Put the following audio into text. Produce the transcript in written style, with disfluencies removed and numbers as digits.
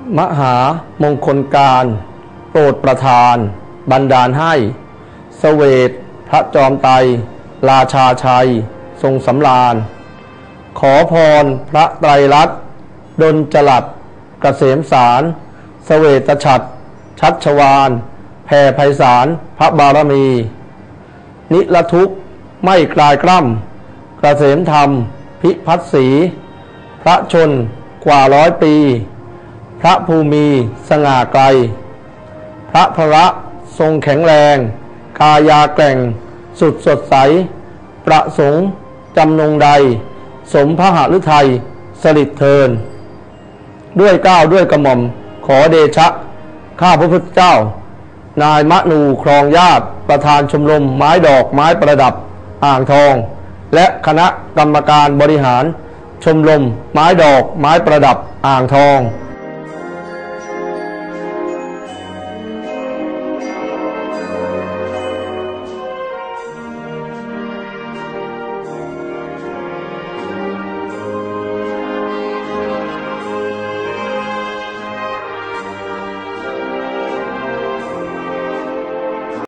มหามงคลการโปรดประทานบันดาลให้เสวตพระจอมไตรราชาชัยทรงสำราญขอพรพระไตรลักษณ์ดลจรัสเกษมสารเสวตฉัตรชัชวาลแผ่ไพศาลพระบารมีนิรทุกข์ไม่คลายกล้ำเกษมธรรมพิพัฒน์ศรีพระชนกว่า100 ปีพระภูมิสง่าไกลพระพระทรงแข็งแรงกายาแกร่งสุดสดใสประสงค์จำนงใดสมพระหฤทัยสลิดเทินด้วยเกล้าด้วยกระหม่อมขอเดชะข้าพระพุทธเจ้านายมนูครองญาติประธานชมรมไม้ดอกไม้ประดับอ่างทองและคณะกรรมการบริหารชมรมไม้ดอกไม้ประดับอ่างทอง